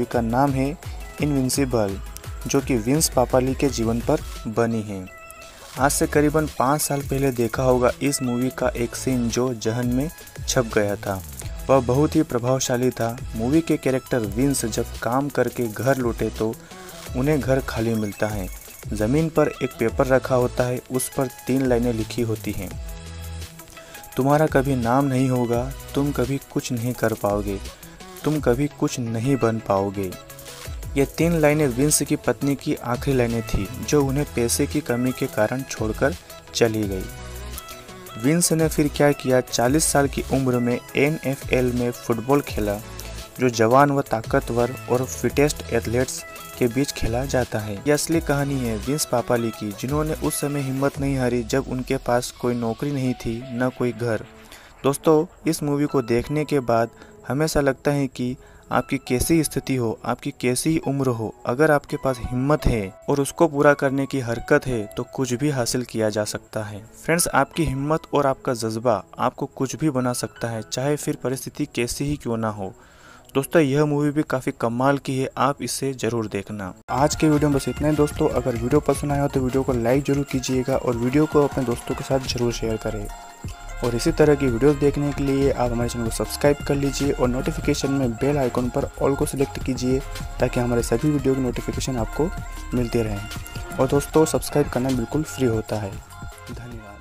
Movie का नाम है इनविंसिबल, जो कि विंस पापाली के जीवन पर बनी है। आज से करीबन 5 साल पहले देखा होगा इस मूवी का एक सीन जो जहन में छप गया था। वह बहुत ही प्रभावशाली था। मूवी के कैरेक्टर विंस जब काम करके घर लौटे तो उन्हें घर खाली मिलता है। ज़मीन पर एक पेपर रखा होता है, उस पर 3 लाइनें लिखी होती हैं। तुम्हारा कभी नाम नहीं होगा, तुम कभी कुछ नहीं कर पाओगे, तुम कभी कुछ नहीं बन पाओगे। ये 3 लाइनें विंस की पत्नी की आखिरी लाइनें थी, जो उन्हें पैसे की कमी के कारण छोड़कर चली गई। विंस ने फिर क्या किया, 40 साल की उम्र में NFL में फुटबॉल खेला, जो जवान व ताकतवर और फिटेस्ट एथलीट्स के बीच खेला जाता है। यह असली कहानी है विंस पापाली की, जिन्होंने उस समय हिम्मत नहीं हारी जब उनके पास कोई नौकरी नहीं थी, न कोई घर। दोस्तों, इस मूवी को देखने के बाद हमेशा लगता है कि आपकी कैसी स्थिति हो, आपकी कैसी उम्र हो, अगर आपके पास हिम्मत है और उसको पूरा करने की हरकत है तो कुछ भी हासिल किया जा सकता है। फ्रेंड्स, आपकी हिम्मत और आपका जज्बा आपको कुछ भी बना सकता है, चाहे फिर परिस्थिति कैसी ही क्यों ना हो। दोस्तों, यह मूवी भी काफ़ी कमाल की है, आप इसे ज़रूर देखना। आज के वीडियो में बस इतना ही दोस्तों। अगर वीडियो पसंद आया हो तो वीडियो को लाइक ज़रूर कीजिएगा और वीडियो को अपने दोस्तों के साथ ज़रूर शेयर करें। और इसी तरह की वीडियोस देखने के लिए आप हमारे चैनल को सब्सक्राइब कर लीजिए और नोटिफिकेशन में बेल आइकन पर ऑल को सिलेक्ट कीजिए, ताकि हमारे सभी वीडियो की नोटिफिकेशन आपको मिलती रहे। और दोस्तों, सब्सक्राइब करना बिल्कुल फ्री होता है। धन्यवाद।